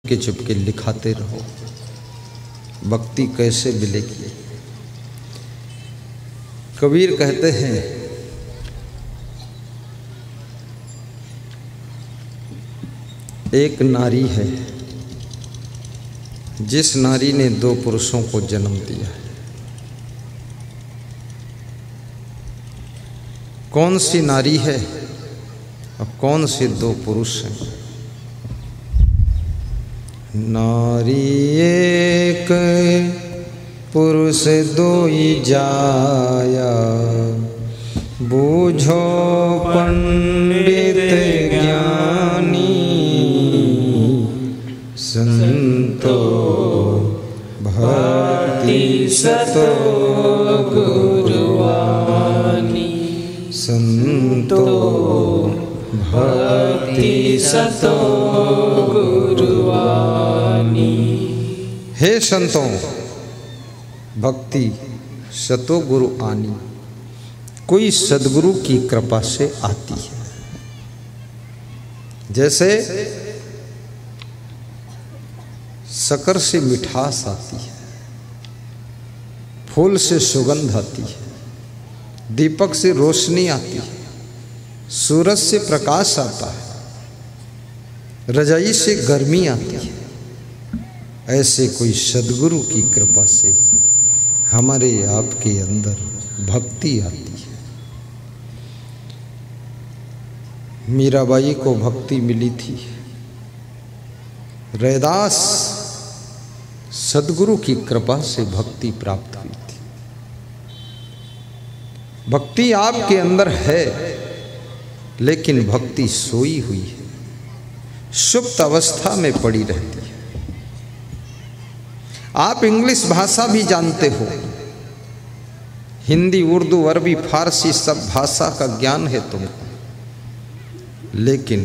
के चुपके लिखाते रहो। भक्ति कैसे मिलेगी? कबीर कहते हैं, एक नारी है जिस नारी ने 2 पुरुषों को जन्म दिया है। कौन सी नारी है और कौन से 2 पुरुष हैं? नारी एक पुरुष 2 जाया, बूझो पंडित ज्ञानी, संतो भक्ति सतो गुरुवानी, संतो भक्ति सतो गुरुवानी। हे संतों, भक्ति सतो गुरु आनी, कोई सदगुरु की कृपा से आती है। जैसे शक्कर से मिठास आती है, फूल से सुगंध आती है, दीपक से रोशनी आती है, सूरज से प्रकाश आता है, रजाई से गर्मी आती है। ऐसे कोई सदगुरु की कृपा से हमारे आपके अंदर भक्ति आती है। मीराबाई को भक्ति मिली थी, रैदास सदगुरु की कृपा से भक्ति प्राप्त हुई थी। भक्ति आपके अंदर है, लेकिन भक्ति सोई हुई है, सुप्त अवस्था में पड़ी रहती है। आप इंग्लिश भाषा भी जानते हो, हिंदी, उर्दू, अरबी, फारसी सब भाषा का ज्ञान है तुमको, लेकिन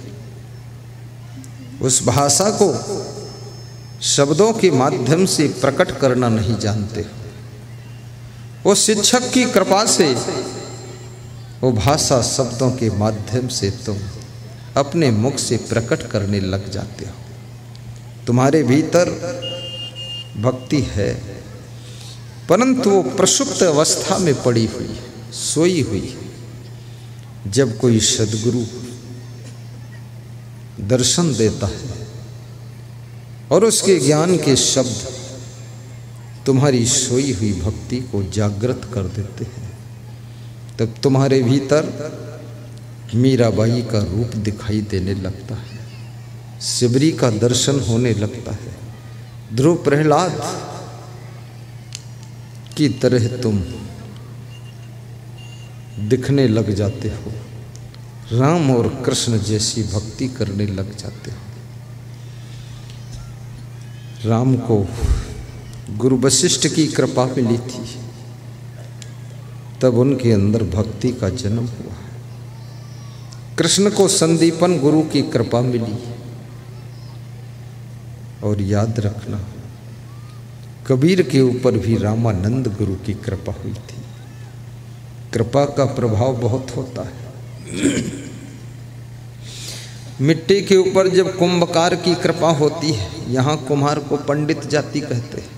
उस भाषा को शब्दों के माध्यम से प्रकट करना नहीं जानते हो। वो शिक्षक की कृपा से वो भाषा शब्दों के माध्यम से तुम अपने मुख से प्रकट करने लग जाते हो। तुम्हारे भीतर भक्ति है, परंतु वो प्रसुप्त अवस्था में पड़ी हुई है, सोई हुई है। जब कोई सदगुरु दर्शन देता है और उसके ज्ञान के शब्द तुम्हारी सोई हुई भक्ति को जागृत कर देते हैं, तब तुम्हारे भीतर मीराबाई का रूप दिखाई देने लगता है, शिवरी का दर्शन होने लगता है, ध्रुव प्रहलाद की तरह तुम दिखने लग जाते हो, राम और कृष्ण जैसी भक्ति करने लग जाते हो। राम को गुरु वशिष्ठ की कृपा मिली थी, तब उनके अंदर भक्ति का जन्म हुआ। कृष्ण को संदीपन गुरु की कृपा मिली। और याद रखना, कबीर के ऊपर भी रामानंद गुरु की कृपा हुई थी। कृपा का प्रभाव बहुत होता है। मिट्टी के ऊपर जब कुंभकार की कृपा होती है, यहाँ कुम्हार को पंडित जाति कहते हैं,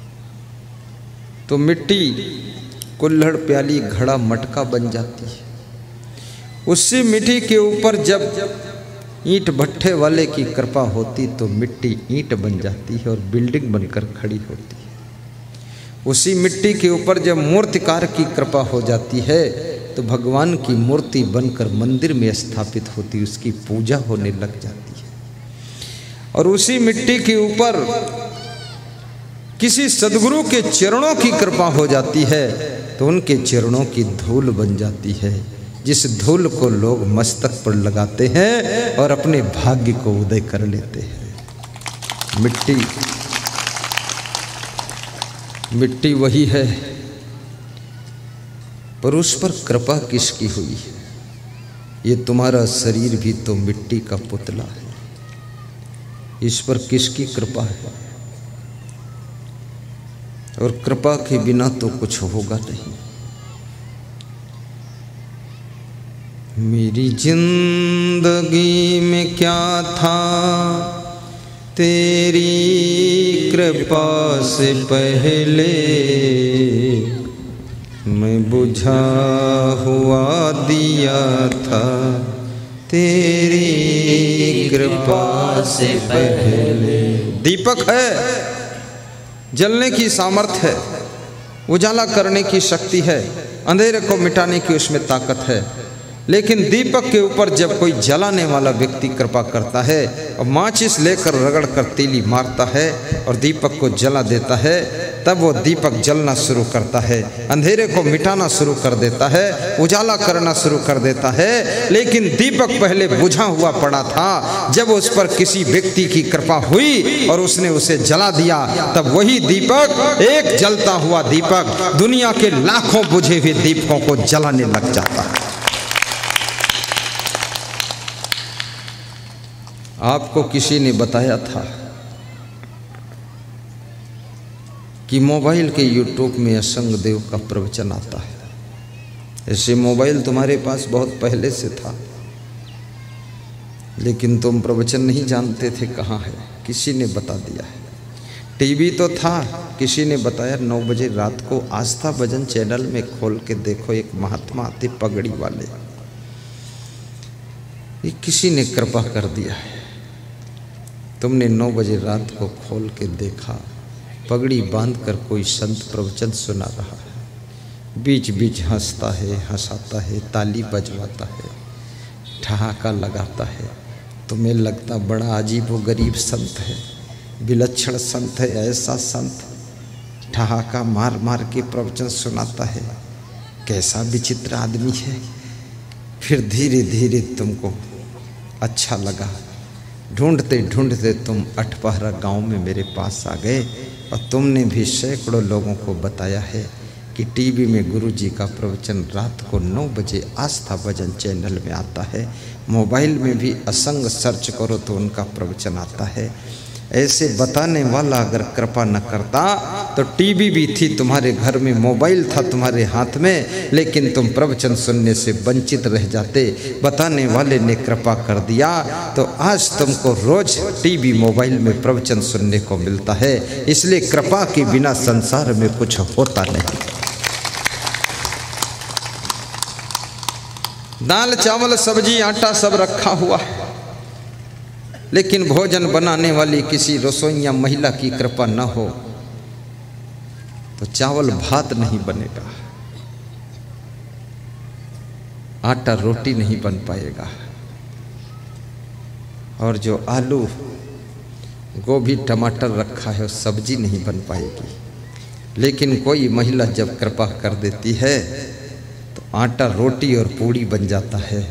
तो मिट्टी कुल्हड़, प्याली, घड़ा, मटका बन जाती है। उसी मिट्टी के ऊपर जब ईंट भट्ठे वाले की कृपा होती तो मिट्टी ईंट बन जाती है और बिल्डिंग बनकर खड़ी होती है। उसी मिट्टी के ऊपर जब मूर्तिकार की कृपा हो जाती है तो भगवान की मूर्ति बनकर मंदिर में स्थापित होती, उसकी पूजा होने लग जाती है। और उसी मिट्टी के ऊपर किसी सदगुरु के चरणों की कृपा हो जाती है तो उनके चरणों की धूल बन जाती है, जिस धूल को लोग मस्तक पर लगाते हैं और अपने भाग्य को उदय कर लेते हैं। मिट्टी वही है, पर उस पर कृपा किसकी हुई है? ये तुम्हारा शरीर भी तो मिट्टी का पुतला है, इस पर किसकी कृपा है? और कृपा के बिना तो कुछ होगा नहीं। मेरी जिंदगी में क्या था तेरी कृपा से पहले मैं बुझा हुआ दिया था, तेरी कृपा से पहले। दीपक है, जलने की सामर्थ्य है, उजाला करने की शक्ति है, अंधेरे को मिटाने की उसमें ताकत है। लेकिन दीपक के ऊपर जब कोई जलाने वाला व्यक्ति कृपा करता है और माचिस लेकर रगड़ कर तीली मारता है और दीपक को जला देता है, तब वो दीपक जलना शुरू करता है, अंधेरे को मिटाना शुरू कर देता है, उजाला करना शुरू कर देता है। लेकिन दीपक पहले बुझा हुआ पड़ा था, जब उस पर किसी व्यक्ति की कृपा हुई और उसने उसे जला दिया, तब वही दीपक, एक जलता हुआ दीपक, दुनिया के लाखों बुझे हुए दीपकों को जलाने लग जाता है। आपको किसी ने बताया था कि मोबाइल के यूट्यूब में असंग देव का प्रवचन आता है। ऐसे मोबाइल तुम्हारे पास बहुत पहले से था, लेकिन तुम प्रवचन नहीं जानते थे कहाँ है, किसी ने बता दिया है। टीवी तो था, किसी ने बताया 9 बजे रात को आस्था भजन चैनल में खोल के देखो, एक महात्मा आते पगड़ी वाले, ये किसी ने कृपा कर दिया है। तुमने 9 बजे रात को खोल के देखा, पगड़ी बांधकर कोई संत प्रवचन सुना रहा है, बीच बीच हंसता है, हंसाता है, ताली बजवाता है, ठहाका लगाता है। तुम्हें लगता बड़ा अजीब व गरीब संत है, विलक्षण संत है, ऐसा संत ठहाका मार मार के प्रवचन सुनाता है, कैसा विचित्र आदमी है। फिर धीरे धीरे तुमको अच्छा लगा, ढूंढते ढूंढते तुम अठपहरा गांव में मेरे पास आ गए और तुमने भी सैकड़ों लोगों को बताया है कि टीवी में गुरुजी का प्रवचन रात को 9 बजे आस्था भजन चैनल में आता है, मोबाइल में भी असंग सर्च करो तो उनका प्रवचन आता है। ऐसे बताने वाला अगर कृपा न करता तो टीवी भी थी तुम्हारे घर में, मोबाइल था तुम्हारे हाथ में, लेकिन तुम प्रवचन सुनने से वंचित रह जाते। बताने वाले ने कृपा कर दिया तो आज तुमको रोज टीवी मोबाइल में प्रवचन सुनने को मिलता है। इसलिए कृपा के बिना संसार में कुछ होता नहीं। दाल चावल सब्जी आटा सब रखा हुआ है, लेकिन भोजन बनाने वाली किसी रसोइया महिला की कृपा न हो तो चावल भात नहीं बनेगा, आटा रोटी नहीं बन पाएगा, और जो आलू गोभी टमाटर रखा है सब्जी नहीं बन पाएगी। लेकिन कोई महिला जब कृपा कर देती है तो आटा रोटी और पूड़ी बन जाता है,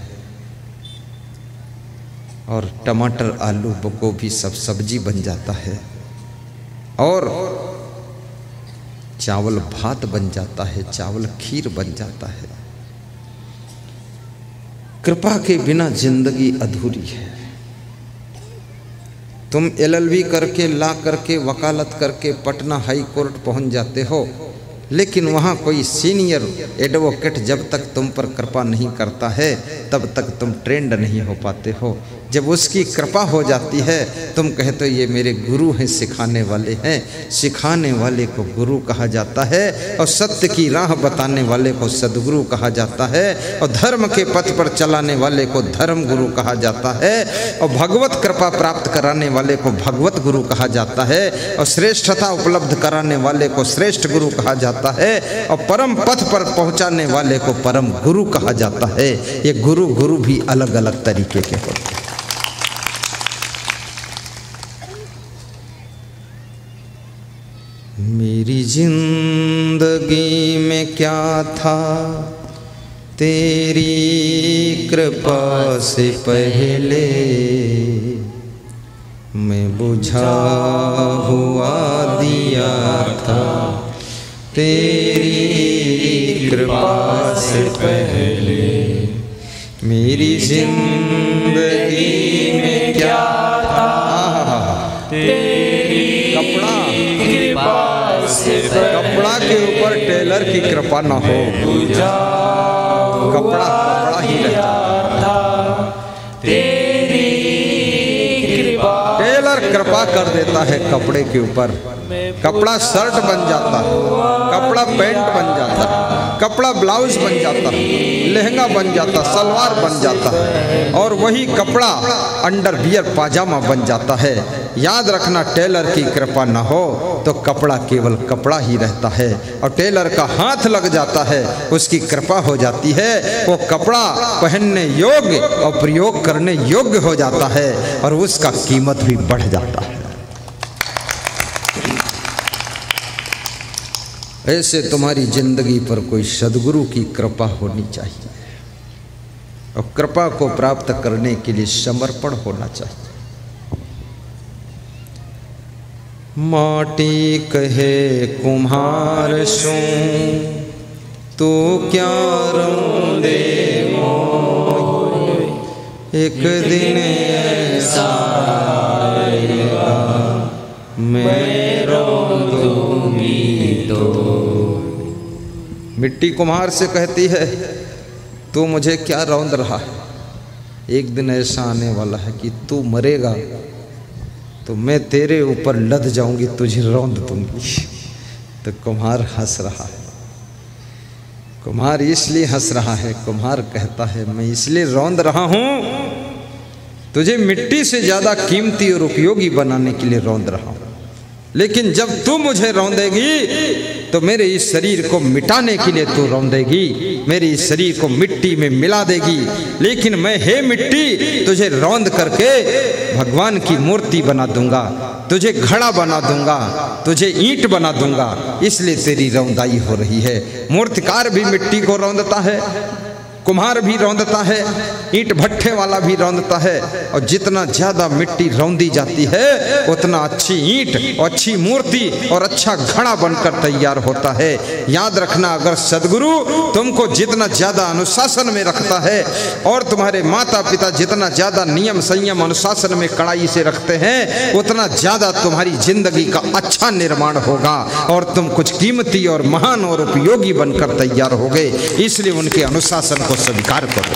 और टमाटर आलू गोभी सब सब्जी बन जाता है, और चावल भात बन जाता है, चावल खीर बन जाता है। कृपा के बिना जिंदगी अधूरी है। तुम LLB करके ला करके वकालत करके पटना हाई कोर्ट पहुंच जाते हो, लेकिन वहाँ कोई सीनियर एडवोकेट जब तक तुम पर कृपा नहीं करता है तब तक तुम ट्रेंड नहीं हो पाते हो। जब उसकी कृपा हो जाती है तुम कहते हो ये मेरे गुरु हैं, सिखाने वाले हैं। सिखाने वाले को गुरु कहा जाता है, और सत्य की राह बताने वाले को सदगुरु कहा जाता है, और धर्म के पथ पर चलाने वाले को धर्म गुरु कहा जाता है, और भगवत कृपा प्राप्त कराने वाले को भगवत गुरु कहा जाता है, और श्रेष्ठता उपलब्ध कराने वाले को श्रेष्ठ गुरु कहा जाता है, और परम पथ पर पहुंचाने वाले को परम गुरु कहा जाता है। ये गुरु गुरु भी अलग अलग तरीके के होते हैं। मेरी जिंदगी में क्या था तेरी कृपा से पहले, मैं बुझा हुआ दिया था तेरी कृपा से पहले। मेरी जिंदगी में क्या था तेरी कपड़ा के ऊपर टेलर की कृपा न हो, कपड़ा कपड़ा ही रहता। टेलर कृपा कृपा कर देता है कपड़े के ऊपर, कपड़ा शर्ट बन जाता है, कपड़ा पैंट बन जाता है, कपड़ा ब्लाउज बन जाता है, लहंगा बन जाता, सलवार बन जाता है, और वही कपड़ा अंडरवियर पाजामा बन जाता है। याद रखना, टेलर की कृपा न हो तो कपड़ा केवल कपड़ा ही रहता है, और टेलर का हाथ लग जाता है, उसकी कृपा हो जाती है, वो कपड़ा पहनने योग्य और प्रयोग करने योग्य हो जाता है, और उसका कीमत भी बढ़ जाता है। ऐसे तुम्हारी जिंदगी पर कोई सद्गुरु की कृपा होनी चाहिए, और कृपा को प्राप्त करने के लिए समर्पण होना चाहिए। माटी कहे कुम्हार सो तू क्या रौंदे मोय, एक दिन ऐसा आएगा मैं रौंदूंगी तो। मिट्टी कुम्हार से कहती है, तू मुझे क्या रौंद रहा है, एक दिन ऐसा आने वाला है कि तू मरेगा तो मैं तेरे ऊपर लद जाऊंगी, तुझे रौंद दूंगी। तो कुम्हार हंस रहा है। कुम्हार इसलिए हंस रहा है, कुम्हार कहता है मैं इसलिए रौंद रहा हूं, तुझे मिट्टी से ज्यादा कीमती और उपयोगी बनाने के लिए रौंद रहा हूं। लेकिन जब तू मुझे रौंदेगी तो मेरे इस शरीर को मिटाने के लिए तू रौंदेगी, मेरे इस शरीर को मिट्टी में मिला देगी। लेकिन मैं हे मिट्टी तुझे रौंद करके भगवान की मूर्ति बना दूंगा, तुझे घड़ा बना दूंगा, तुझे ईंट बना दूंगा, इसलिए तेरी रौंदाई हो रही है। मूर्तिकार भी मिट्टी को रौंदता है, कुम्हार भी रौंदता है, ईंट भट्ठे वाला भी रौंदता है, और जितना ज्यादा मिट्टी रौंदी जाती है उतना अच्छी ईंट और अच्छी मूर्ति और अच्छा घड़ा बनकर तैयार होता है। याद रखना, अगर सद्गुरु तुमको जितना ज्यादा अनुशासन में रखता है और तुम्हारे माता पिता जितना ज्यादा नियम संयम अनुशासन में कड़ाई से रखते हैं, उतना ज्यादा तुम्हारी जिंदगी का अच्छा निर्माण होगा और तुम कुछ कीमती और महान और उपयोगी बनकर तैयार होगे। इसलिए उनके अनुशासन को स्वीकार करो।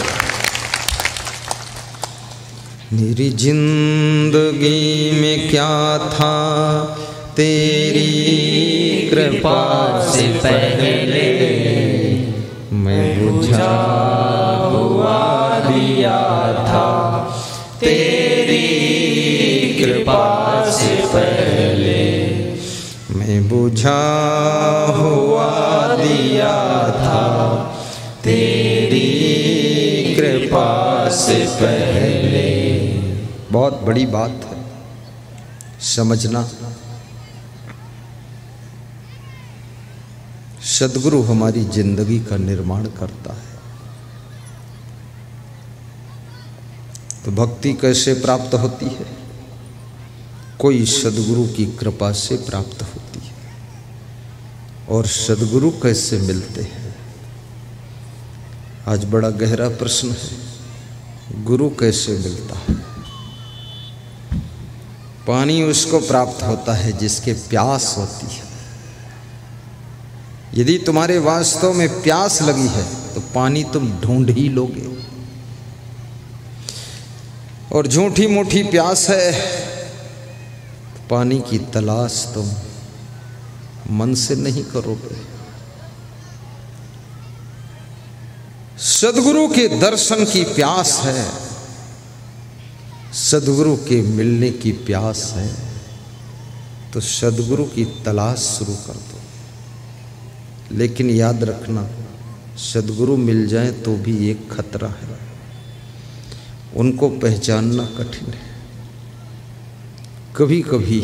मेरी जिंदगी में क्या था तेरी कृपा से पहले, मैं बुझा हुआ दिया था तेरी कृपा से पहले, मैं बुझा हुआ दिया था तेरी कृपा से पहले। बहुत बड़ी बात है समझना। सद्गुरु हमारी जिंदगी का निर्माण करता है। तो भक्ति कैसे प्राप्त होती है? कोई सद्गुरु की कृपा से प्राप्त होती है। और सद्गुरु कैसे मिलते हैं? आज बड़ा गहरा प्रश्न है। गुरु कैसे मिलता है? पानी उसको प्राप्त होता है जिसके प्यास होती है। यदि तुम्हारे वास्तव में प्यास लगी है तो पानी तुम ढूंढ ही लोगे। और झूठी मूठी प्यास है, पानी की तलाश तुम मन से नहीं करोगे। सद्गुरु के दर्शन की प्यास है, सद्गुरु के मिलने की प्यास है, तो सद्गुरु की तलाश शुरू कर दो। लेकिन याद रखना, सद्गुरु मिल जाए तो भी एक खतरा है, उनको पहचानना कठिन है। कभी कभी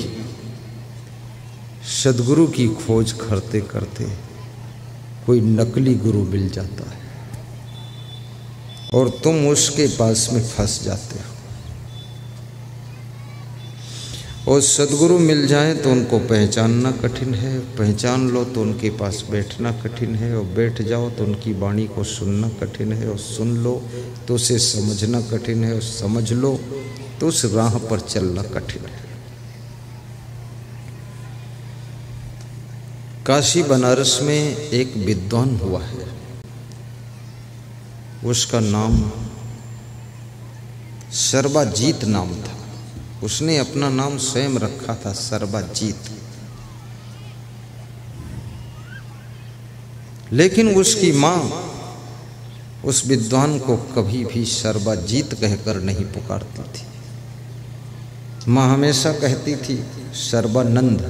सद्गुरु की खोज करते करते कोई नकली गुरु मिल जाता है और तुम उसके पास में फंस जाते हो। और सद्गुरु मिल जाए तो उनको पहचानना कठिन है, पहचान लो तो उनके पास बैठना कठिन है, और बैठ जाओ तो उनकी वाणी को सुनना कठिन है, और सुन लो तो उसे समझना कठिन है, और समझ लो तो उस राह पर चलना कठिन है। काशी बनारस में एक विद्वान हुआ है, उसका नाम सर्वजीत नाम था। उसने अपना नाम स्वयं रखा था सर्वजीत। लेकिन उसकी माँ उस विद्वान को कभी भी सर्वजीत कहकर नहीं पुकारती थी। माँ हमेशा कहती थी सर्वानंद,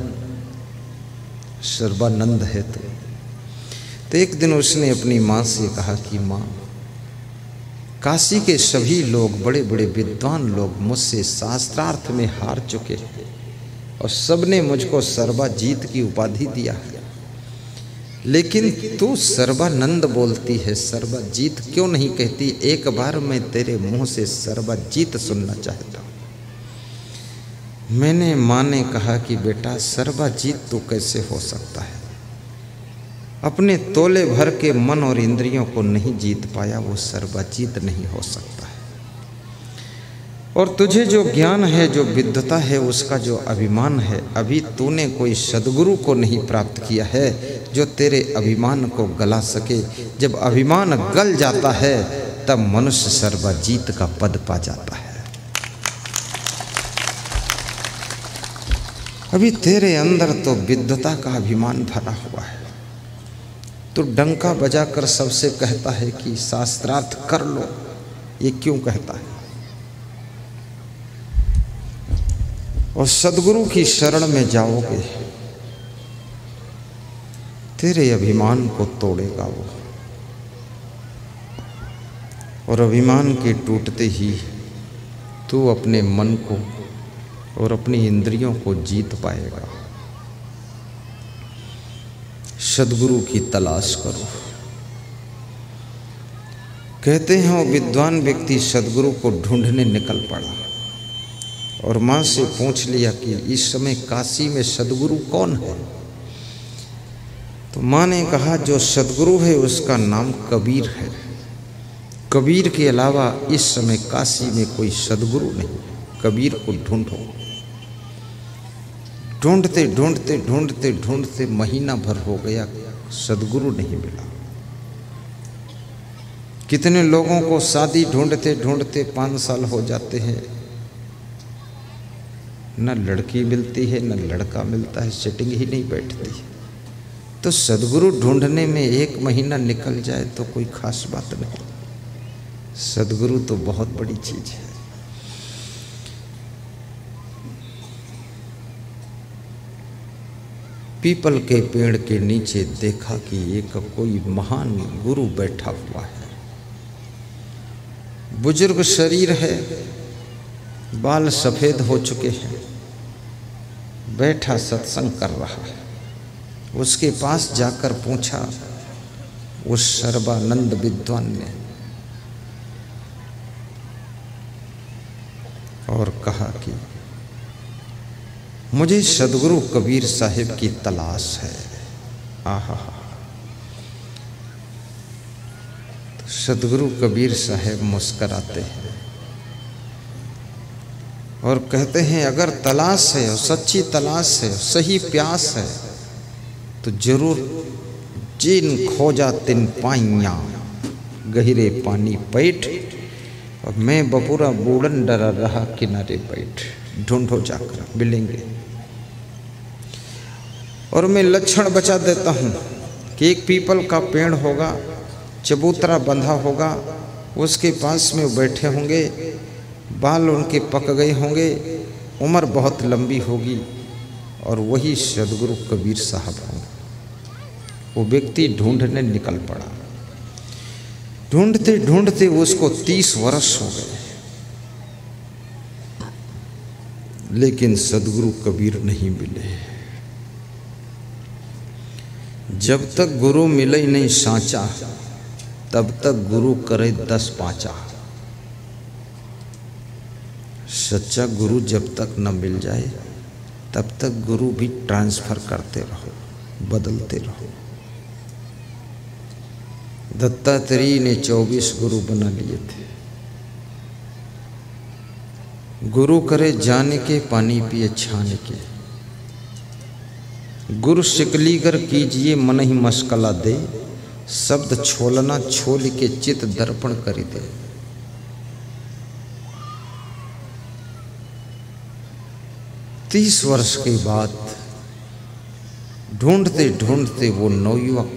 सर्वानंद है तो एक दिन उसने अपनी माँ से कहा कि माँ, काशी के सभी लोग, बड़े बड़े विद्वान लोग मुझसे शास्त्रार्थ में हार चुके हैं और सबने मुझको सर्वजीत की उपाधि दिया है, लेकिन तू सर्वानंद बोलती है, सर्वजीत क्यों नहीं कहती? एक बार मैं तेरे मुंह से सर्वजीत सुनना चाहता हूँ। मैंने माँ ने कहा कि बेटा सर्वजीत तो कैसे हो सकता है? अपने तोले भर के मन और इंद्रियों को नहीं जीत पाया, वो सर्वजीत नहीं हो सकता है। और तुझे जो ज्ञान है, जो विद्वता है, उसका जो अभिमान है, अभी तूने कोई सद्गुरु को नहीं प्राप्त किया है जो तेरे अभिमान को गला सके। जब अभिमान गल जाता है तब मनुष्य सर्वजीत का पद पा जाता है। अभी तेरे अंदर तो विद्वता का अभिमान भरा हुआ है। तो डंका बजाकर सबसे कहता है कि शास्त्रार्थ कर लो, ये क्यों कहता है? और सद्गुरु की शरण में जाओगे, तेरे अभिमान को तोड़ेगा वो, और अभिमान के टूटते ही तू अपने मन को और अपनी इंद्रियों को जीत पाएगा। सद्गुरु की तलाश करो। कहते हैं वो विद्वान व्यक्ति सद्गुरु को ढूंढने निकल पड़ा और माँ से पूछ लिया कि इस समय काशी में सद्गुरु कौन है? तो माँ ने कहा जो सद्गुरु है उसका नाम कबीर है। कबीर के अलावा इस समय काशी में कोई सद्गुरु नहीं। कबीर को ढूंढो। ढूंढते ढूंढते ढूंढते ढूंढते महीना भर हो गया, सद्गुरु नहीं मिला। कितने लोगों को शादी ढूंढते ढूंढते 5 साल हो जाते हैं, न लड़की मिलती है न लड़का मिलता है, सेटिंग ही नहीं बैठती। तो सद्गुरु ढूंढने में 1 महीना निकल जाए तो कोई खास बात नहीं। सद्गुरु तो बहुत बड़ी चीज है। पीपल के पेड़ के नीचे देखा कि एक कोई महान गुरु बैठा हुआ है। बुजुर्ग शरीर है, बाल सफ़ेद हो चुके हैं, बैठा सत्संग कर रहा है। उसके पास जाकर पूछा उस सर्वानंद विद्वान ने, और कहा कि मुझे सद्गुरु कबीर साहिब की तलाश है। आहा, तो सद्गुरु कबीर साहिब मुस्कराते हैं और कहते हैं अगर तलाश है और सच्ची तलाश है, सही प्यास है, तो जरूर जिन खोजा तिन पाइया गहरे पानी पैठ, और मैं बपुरा बूढ़न डरा रहा किनारे बैठ। ढूंढो जाकर मिलेंगे। और मैं लक्षण बचा देता हूँ कि एक पीपल का पेड़ होगा, चबूतरा बंधा होगा, उसके पास में बैठे होंगे, बाल उनके पक गए होंगे, उम्र बहुत लंबी होगी, और वही सद्गुरु कबीर साहब होंगे। वो व्यक्ति ढूंढने निकल पड़ा। ढूंढते ढूंढते उसको 30 वर्ष हो गए, लेकिन सद्गुरु कबीर नहीं मिले। जब तक गुरु मिले नहीं सांचा, तब तक गुरु करे 10 पाँचा। सच्चा गुरु जब तक न मिल जाए तब तक गुरु भी ट्रांसफर करते रहो, बदलते रहो। दत्तात्रेय ने 24 गुरु बना लिए थे। गुरु करे जाने के, पानी पिए छाने के। गुरु शिकलीगर कीजिए मन ही मस्कला दे, शब्द छोलना छोल के चित दर्पण करी दे। 30 वर्ष के बाद ढूंढते ढूंढते वो नवयुवक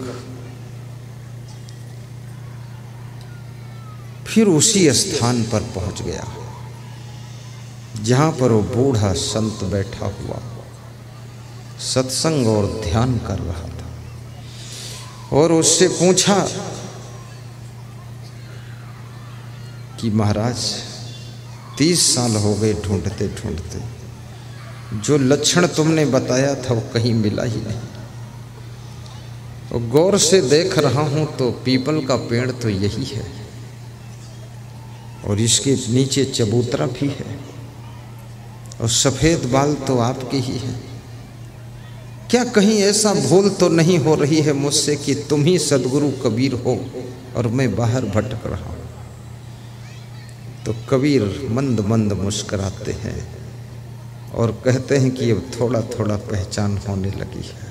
फिर उसी स्थान पर पहुंच गया जहां पर वो बूढ़ा संत बैठा हुआ सत्संग और ध्यान कर रहा था, और उससे पूछा कि महाराज 30 साल हो गए ढूंढते ढूंढते, जो लक्षण तुमने बताया था वो कहीं मिला ही नहीं, और गौर से देख रहा हूं तो पीपल का पेड़ तो यही है और इसके नीचे चबूतरा भी है और सफ़ेद बाल तो आपके ही हैं। क्या कहीं ऐसा भूल तो नहीं हो रही है मुझसे कि तुम ही सदगुरु कबीर हो और मैं बाहर भटक रहा हूँ? तो कबीर मंद मंद मुस्कुराते हैं और कहते हैं कि अब थोड़ा थोड़ा पहचान होने लगी है।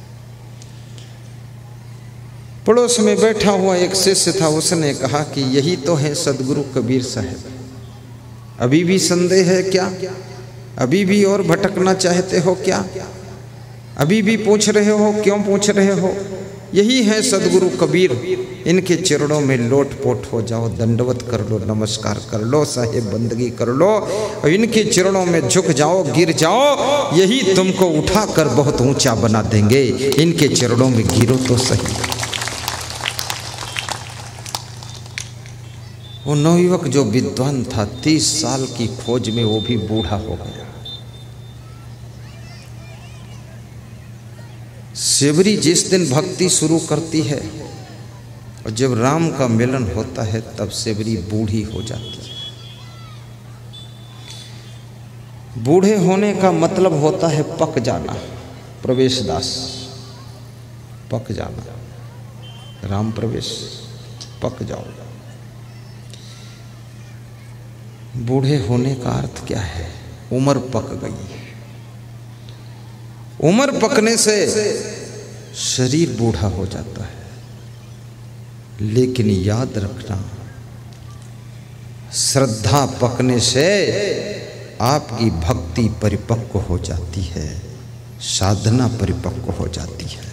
पड़ोस में बैठा हुआ एक शिष्य था, उसने कहा कि यही तो है सदगुरु कबीर साहब। अभी भी संदेह है क्या? अभी भी और भटकना चाहते हो क्या? अभी भी पूछ रहे हो? क्यों पूछ रहे हो? यही है सदगुरु कबीर, इनके चरणों में लोटपोट हो जाओ, दंडवत कर लो, नमस्कार कर लो, साहेब बंदगी कर लो और इनके चरणों में झुक जाओ, गिर जाओ, यही तुमको उठाकर बहुत ऊंचा बना देंगे। इनके चरणों में गिरो तो सही। वो नवयुवक जो विद्वान था 30 साल की खोज में वो भी बूढ़ा हो गया। सेवरी जिस दिन भक्ति शुरू करती है और जब राम का मिलन होता है तब सेवरी बूढ़ी हो जाती है। बूढ़े होने का मतलब होता है पक जाना, प्रवेशदास, पक जाना, राम प्रवेश, पक जाओ। बूढ़े होने का अर्थ क्या है? उम्र पक गई। उम्र पकने से शरीर बूढ़ा हो जाता है, लेकिन याद रखना श्रद्धा पकने से आपकी भक्ति परिपक्व हो जाती है, साधना परिपक्व हो जाती है।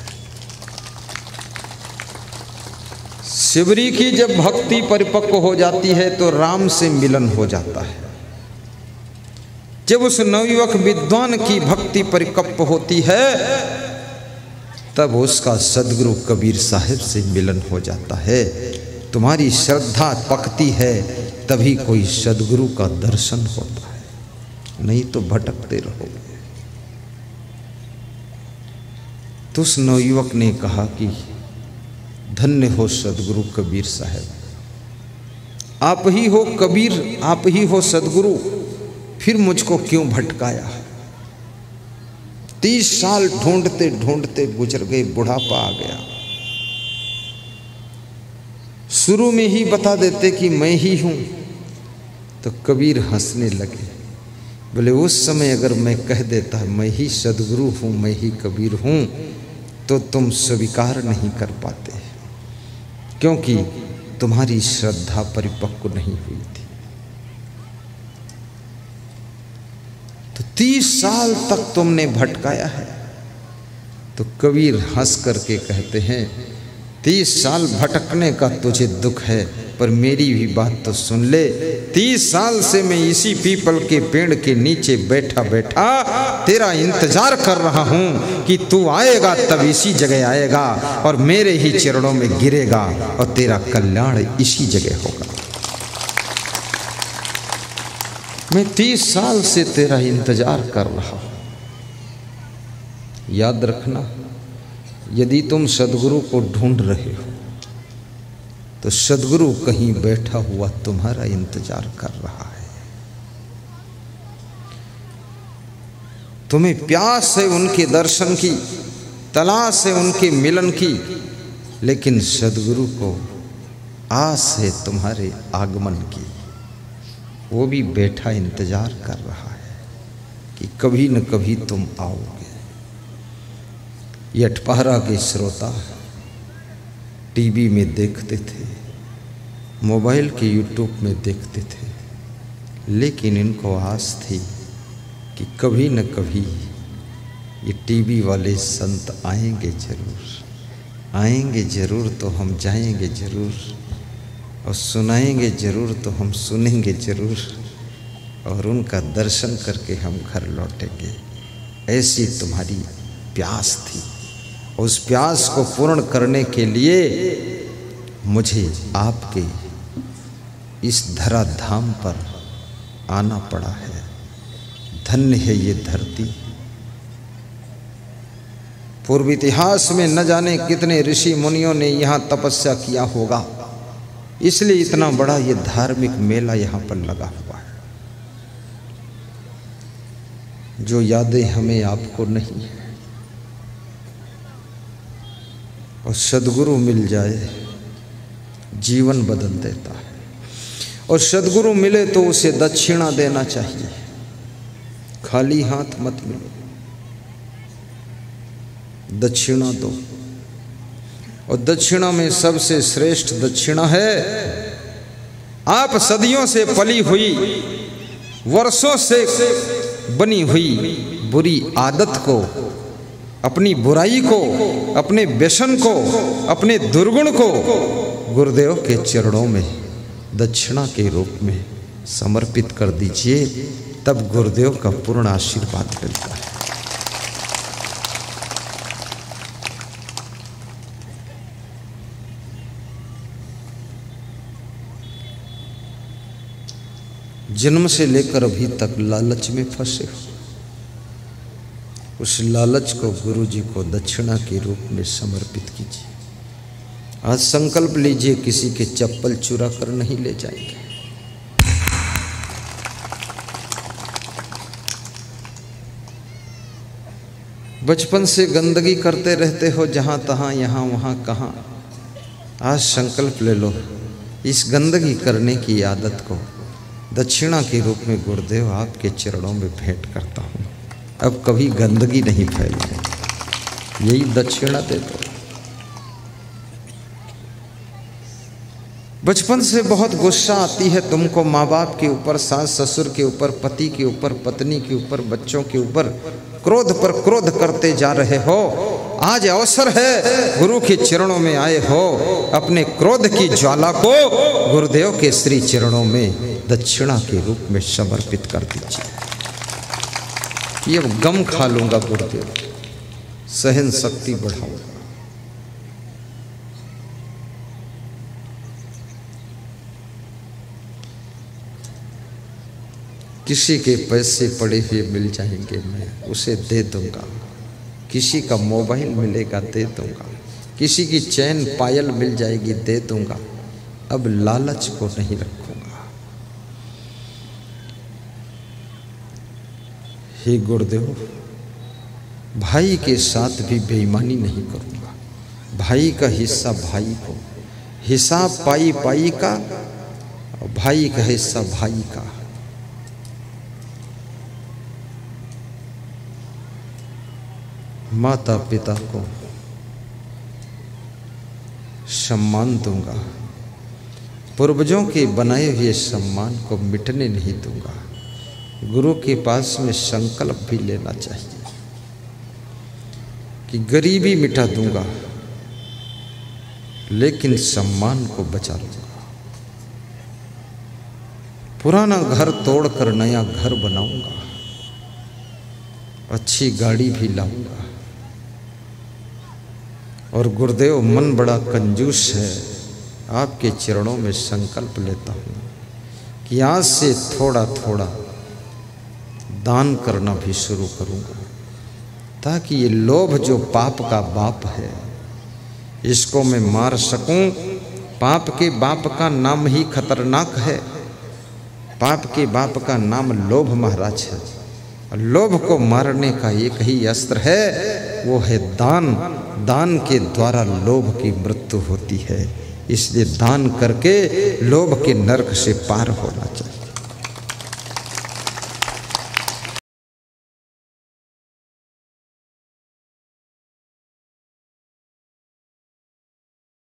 शिवरी की जब भक्ति परिपक्व हो जाती है तो राम से मिलन हो जाता है। जब उस नवयुवक विद्वान की भक्ति परिपक्व होती है तब उसका सदगुरु कबीर साहब से मिलन हो जाता है। तुम्हारी श्रद्धा पकती है तभी कोई सदगुरु का दर्शन होता है, नहीं तो भटकते रहोगे। तो उस नवयुवक ने कहा कि धन्य हो सदगुरु कबीर साहब, आप ही हो कबीर, आप ही हो सदगुरु, फिर मुझको क्यों भटकाया? 30 साल ढूंढते ढूंढते गुजर गए, बुढ़ापा आ गया। शुरू में ही बता देते कि मैं ही हूं तो कबीर हंसने लगे। बोले उस समय अगर मैं कह देता मैं ही सदगुरु हूं, मैं ही कबीर हूं, तो तुम स्वीकार नहीं कर पाते, क्योंकि तुम्हारी श्रद्धा परिपक्व नहीं हुई थी। तो 30 साल तक तुमने भटकाया है। तो कबीर हंस करके कहते हैं 30 साल भटकने का तुझे दुख है, पर मेरी भी बात तो सुन ले। 30 साल से मैं इसी पीपल के पेड़ के नीचे बैठा बैठा तेरा इंतजार कर रहा हूं कि तू आएगा, तब इसी जगह आएगा और मेरे ही चरणों में गिरेगा और तेरा कल्याण इसी जगह होगा। मैं 30 साल से तेरा इंतजार कर रहा हूं। याद रखना, यदि तुम सदगुरु को ढूंढ रहे हो तो सदगुरु कहीं बैठा हुआ तुम्हारा इंतजार कर रहा है। तुम्हें प्यास है उनके दर्शन की, तलाश है उनके मिलन की, लेकिन सदगुरु को आस है तुम्हारे आगमन की। वो भी बैठा इंतजार कर रहा है कि कभी न कभी तुम आओगे। ये अठपारा के श्रोता टीवी में देखते थे, मोबाइल के यूट्यूब में देखते थे, लेकिन इनको आस थी कि कभी न कभी ये टीवी वाले संत आएंगे ज़रूर तो हम जाएंगे ज़रूर, और सुनाएंगे ज़रूर तो हम सुनेंगे ज़रूर, और उनका दर्शन करके हम घर लौटेंगे। ऐसी तुम्हारी प्यास थी। उस प्यास को पूर्ण करने के लिए मुझे आपके इस धराधाम पर आना पड़ा है। धन्य है ये धरती। पूर्व इतिहास में न जाने कितने ऋषि मुनियों ने यहाँ तपस्या किया होगा, इसलिए इतना बड़ा ये धार्मिक मेला यहाँ पर लगा हुआ है। जो यादें हमें आपको नहीं है, और सद्गुरु मिल जाए जीवन बदल देता है। और सद्गुरु मिले तो उसे दक्षिणा देना चाहिए, खाली हाथ मत मिलो, दक्षिणा दो। और दक्षिणा में सबसे श्रेष्ठ दक्षिणा है, आप सदियों से पली हुई, वर्षों से बनी हुई बुरी आदत को, अपनी बुराई को, अपने व्यसन को, अपने दुर्गुण को गुरुदेव के चरणों में दक्षिणा के रूप में समर्पित कर दीजिए, तब गुरुदेव का पूर्ण आशीर्वाद मिलता है। जन्म से लेकर अभी तक लालच में फंसे हो, उस लालच को गुरु जी को दक्षिणा के रूप में समर्पित कीजिए। आज संकल्प लीजिए, किसी के चप्पल चुरा कर नहीं ले जाएंगे। बचपन से गंदगी करते रहते हो, जहाँ तहाँ, यहाँ वहाँ, कहाँ। आज संकल्प ले लो, इस गंदगी करने की आदत को दक्षिणा के रूप में गुरुदेव आपके चरणों में भेंट करता हूँ। अब कभी गंदगी नहीं फैलेगी, यही दक्षिणा दे दो। बचपन से बहुत गुस्सा आती है तुमको, माँ बाप के ऊपर, सास ससुर के ऊपर, पति के ऊपर, पत्नी के ऊपर, बच्चों के ऊपर, क्रोध पर क्रोध करते जा रहे हो। आज अवसर है, गुरु के चरणों में आए हो, अपने क्रोध की ज्वाला को गुरुदेव के श्री चरणों में दक्षिणा के रूप में समर्पित कर दीजिए। ये गम खा लूंगा गुरुदेव, सहन शक्ति बढ़ाऊंगा। किसी के पैसे पड़े हुए मिल जाएंगे, मैं उसे दे दूंगा। किसी का मोबाइल मिलेगा, दे दूंगा। किसी की चैन पायल मिल जाएगी, दे दूंगा। अब लालच को नहीं रखूंगा। हे गुरुदेव, भाई के साथ भी बेईमानी नहीं करूंगा। भाई का हिस्सा भाई को, हिसाब पाई पाई का, और भाई का हिस्सा भाई का। माता पिता को सम्मान दूंगा, पूर्वजों के बनाए हुए सम्मान को मिटने नहीं दूंगा। गुरु के पास में संकल्प भी लेना चाहिए कि गरीबी मिटा दूंगा, लेकिन सम्मान को बचा लूंगा। पुराना घर तोड़कर नया घर बनाऊंगा, अच्छी गाड़ी भी लाऊंगा। और गुरुदेव, मन बड़ा कंजूस है, आपके चरणों में संकल्प लेता हूँ कि आज से थोड़ा थोड़ा दान करना भी शुरू करूँगा, ताकि ये लोभ जो पाप का बाप है, इसको मैं मार सकूं। पाप के बाप का नाम ही खतरनाक है। पाप के बाप का नाम लोभ महाराज है। लोभ को मारने का एक ही अस्त्र है, वो है दान। दान के द्वारा लोभ की मृत्यु होती है, इसलिए दान करके लोभ के नरक से पार होना चाहिए।